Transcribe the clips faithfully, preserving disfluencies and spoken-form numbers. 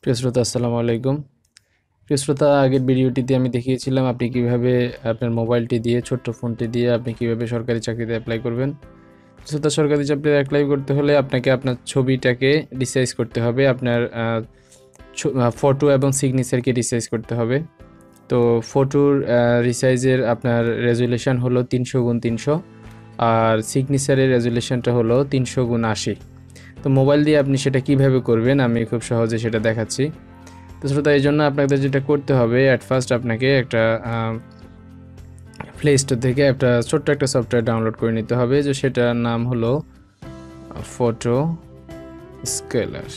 প্রিয় শ্রোতা, আসসালামু আলাইকুম। প্রিয় শ্রোতা, আগের ভিডিওটিতে আমি দেখিয়েছিলাম আপনি কিভাবে আপনার মোবাইলটি দিয়ে, ছোট্ট ফোনটি দিয়ে আপনি কিভাবে সরকারি চাকরিতে অ্যাপ্লাই করবেন। শ্রোতা, সরকারি চাকরিতে অ্যাপ্লাই করতে হলে আপনাকে আপনার ছবিটাকে রিসাইজ করতে হবে, আপনার ফটো এবং সিগনেচারকে রিসাইজ করতে হবে। তো ফটোর রিসাইজের আপনার রেজুলেশন হলো তিনশো গুণ তিনশো, আর সিগনেচারের রেজুলেশনটা হলো তিনশো গুণ আশি। তো মোবাইল দিয়ে আপনি সেটা কিভাবে করবেন আমি খুব সহজে সেটা দেখাচ্ছি। তো শ্রোতা, এই জন্য আপনাদের যেটা করতে হবে, অ্যাট ফার্স্ট আপনাকে একটা প্লে স্টোর থেকে একটা ছোট্ট একটা সফটওয়্যার ডাউনলোড করে নিতে হবে, যে সেটার নাম হলো photo scaler,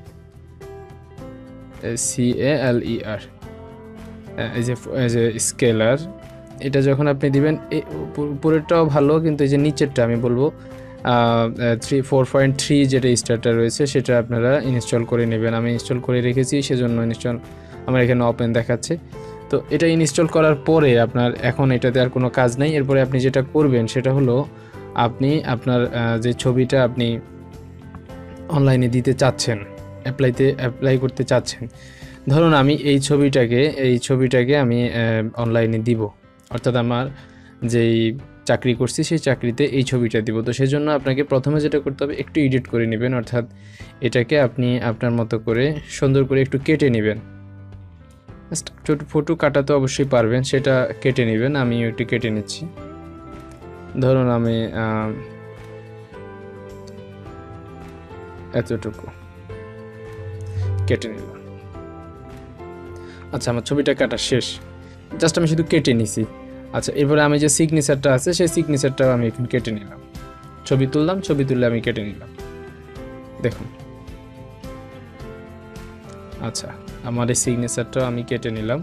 C A L E R, এই যে এই যে স্কেলার। এটা যখন আপনি দিবেন, উপরেরটাও ভালো, কিন্তু এই যে নিচেরটা আমি বলবো থ্রি ফোর পয়েন্ট থ্রি যেটা স্টার্টার রয়েছে সেটা আপনারা ইনস্টল করে নেবেন। আমি ইনস্টল করে রেখেছি, সেজন্য ইনস্টল আমার এখানে ওপেন দেখাচ্ছে। তো এটা ইনস্টল করার পরে আপনার এখন এটাতে আর কোনো কাজ নেই। এরপরে আপনি যেটা করবেন সেটা হলো, আপনি আপনার যে ছবিটা আপনি অনলাইনে দিতে চাচ্ছেন, অ্যাপ্লাইতে অ্যাপ্লাই করতে চাচ্ছেন, ধরুন আমি এই ছবিটাকে এই ছবিটাকে আমি অনলাইনে দিব, অর্থাৎ আমার যেই চাকরি করছি সেই চাকরিতে এই ছবিটা দিব। তো সেজন্য আপনাকে প্রথমে যেটা করতে হবে, একটু এডিট করে নেবেন, অর্থাৎ এটাকে আপনি আপনার মতো করে সুন্দর করে একটু কেটে নেবেন। ছোট ফটো কাটা তো অবশ্যই পারবেন, সেটা কেটে নেবেন। আমি একটু কেটে নিচ্ছি। ধরুন আমি এতটুকু কেটে নিলাম। আচ্ছা, আমার ছবিটা কাটা শেষ, জাস্ট আমি শুধু কেটে নিছি। আচ্ছা, এরপরে আমি যে সিগনেচারটা আছে সেই সিগনেচারটাও আমি এখন কেটে নিলাম। ছবি তুললাম, ছবি তুললে আমি কেটে নিলাম, দেখুন। আচ্ছা, আমার এই সিগনেচারটাও আমি কেটে নিলাম।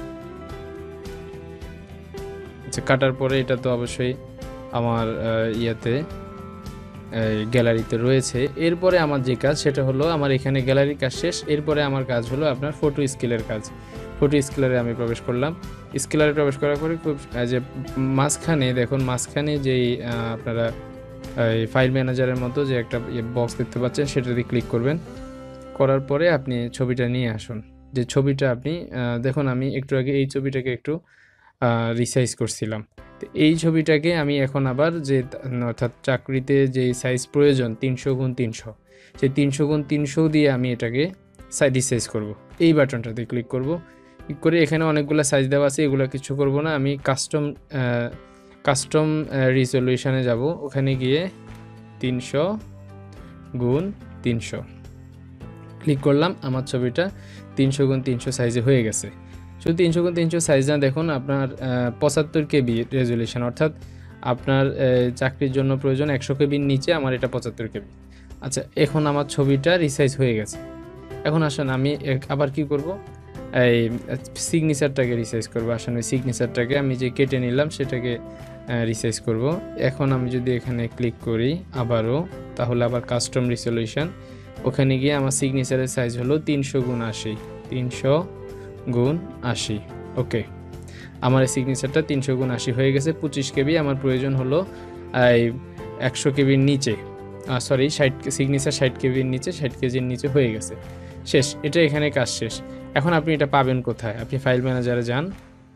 আচ্ছা, কাটার পরে এটা তো অবশ্যই আমার ইয়েতে গ্যালারিতে রয়েছে। এরপরে আমার যে কাজ সেটা হলো, আমার এখানে গ্যালারির কাজ শেষ। এরপরে আমার কাজ হলো আপনার ফটো স্কেলের কাজ। ফটো স্কেলারে আমি প্রবেশ করলাম। স্কেলারে প্রবেশ করার পরে খুব যে মাঝখানে দেখুন, মাঝখানে যেই আপনারা এই ফাইল ম্যানেজারের মতো যে একটা বক্স দেখতে পাচ্ছেন, সেটাতে ক্লিক করবেন। করার পরে আপনি ছবিটা নিয়ে আসুন। যে ছবিটা আপনি দেখুন, আমি একটু আগে এই ছবিটাকে একটু রিসাইজ করছিলাম। তো এই ছবিটাকে আমি এখন আবার যে অর্থাৎ চাকরিতে যে সাইজ প্রয়োজন তিনশো গুণ তিনশো, সেই তিনশো গুণ তিনশো দিয়ে আমি এটাকে রিসাইজ করব। এই বাটনটাতে ক্লিক করব। ক্লিক করে এখানে অনেকগুলো সাইজ দেওয়া আছে, এগুলো কিছু করব না। আমি কাস্টম কাস্টম রিজলিউশনে যাব। ওখানে গিয়ে তিনশো গুণ তিনশো ক্লিক করলাম। আমার ছবিটা তিনশো গুণ তিনশো সাইজে হয়ে গেছে। শুধু তিনশো গুণ তিনশো সাইজ না, দেখুন আপনার পঁচাত্তর কেবি রেজুলেশন, অর্থাৎ আপনার চাকরির জন্য প্রয়োজন একশো কেবির নিচে, আমার এটা পঁচাত্তর কেবি। আচ্ছা, এখন আমার ছবিটা রিসাইজ হয়ে গেছে। এখন আসেন আমি আবার কি করব, এই সিগনেচারটাকে রিসাইজ করবো। আসেন ওই সিগনেচারটাকে আমি যে কেটে নিলাম সেটাকে রিসাইজ করব। এখন আমি যদি এখানে ক্লিক করি আবারও, তাহলে আবার কাস্টম রিজলিউশন, ওখানে গিয়ে আমার সিগনেচারের সাইজ হলো তিনশো গুণ আশি, তিনশো গুণ আশি। ওকে, আমার এই সিগনেচারটা তিনশো গুণ আশি হয়ে গেছে। পঁচিশ কেবি আমার প্রয়োজন হলো এই একশো কেবির নিচে, সরি ষাট সিগনেচার ষাট কেবির নিচে, ষাট কেজির নিচে হয়ে গেছে। শেষ, এটা এখানে কাজ শেষ। এখন আপনি এটা পাবেন কোথায়? আপনি ফাইল ম্যানেজারে যান।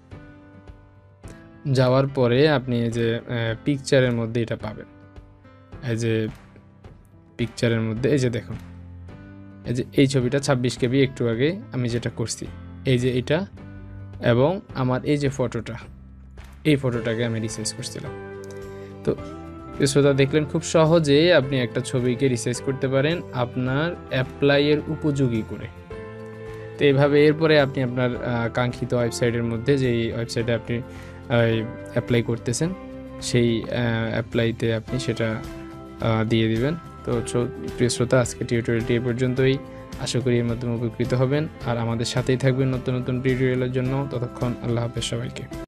যাওয়ার পরে আপনি এই যে পিকচারের মধ্যে এটা পাবেন। এই যে পিকচারের মধ্যে এই যে দেখুন, এই যে এই ছবিটা ছাব্বিশ কেবি, একটু আগে আমি যেটা করছি, এই যে এটা, এবং আমার এই যে ফটোটা, এই ফটোটাকে আমি রিসাইজ করছিলাম। তো শ্রোতা, দেখলেন খুব সহজে আপনি একটা ছবিকে রিসাইজ করতে পারেন আপনার অ্যাপ্লাইয়ের উপযোগী করে। তো এইভাবে এরপরে আপনি আপনার কাঙ্ক্ষিত ওয়েবসাইটের মধ্যে, যেই ওয়েবসাইটে আপনি অ্যাপ্লাই করতেছেন, সেই অ্যাপ্লাইতে আপনি সেটা দিয়ে দিবেন। তো প্রিয় শ্রোতা, আজকে টিউটোরিয়ালটি এ পর্যন্তই। আশা করি এর মাধ্যমে উপকৃত হবেন, আর আমাদের সাথেই থাকবেন নতুন নতুন টিউটোরিয়ালের জন্য। ততক্ষণ আল্লাহ হাফেজ সবাইকে।